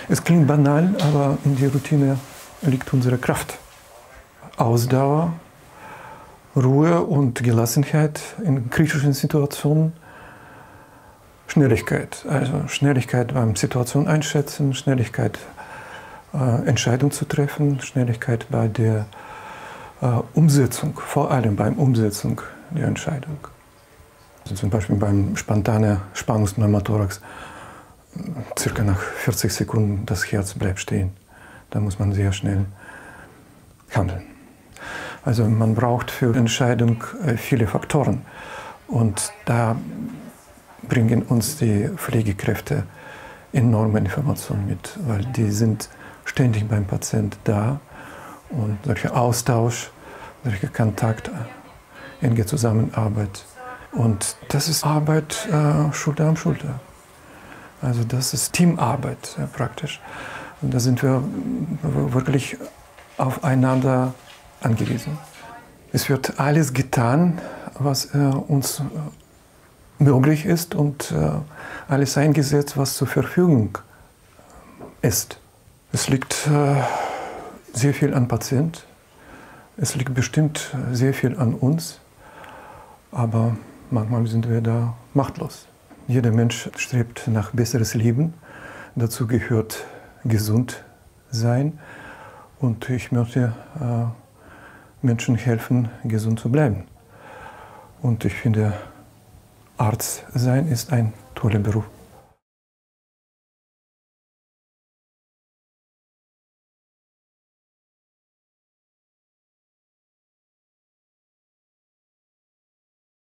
Es klingt banal, aber in der Routine liegt unsere Kraft. Ausdauer, Ruhe und Gelassenheit in kritischen Situationen, Schnelligkeit. Also Schnelligkeit beim Situation einschätzen, Schnelligkeit Entscheidung zu treffen, Schnelligkeit bei der Umsetzung, vor allem beim Umsetzung der Entscheidung. Also zum Beispiel beim spontanen Spannungspneumothorax, circa nach 40 Sekunden das Herz bleibt stehen. Da muss man sehr schnell handeln. Also man braucht für Entscheidung viele Faktoren und da bringen uns die Pflegekräfte enorme Informationen mit, weil die sind ständig beim Patienten da und solcher Austausch, solcher Kontakt, enge Zusammenarbeit. Und das ist Arbeit Schulter an Schulter. Also das ist Teamarbeit praktisch. Und da sind wir wirklich aufeinander angewiesen. Es wird alles getan, was uns möglich ist und alles eingesetzt, was zur Verfügung ist. Es liegt sehr viel an Patient, es liegt bestimmt sehr viel an uns, aber manchmal sind wir da machtlos. Jeder Mensch strebt nach besseres Leben, dazu gehört gesund sein und ich möchte Menschen helfen, gesund zu bleiben. Und ich finde, Arzt sein ist ein toller Beruf.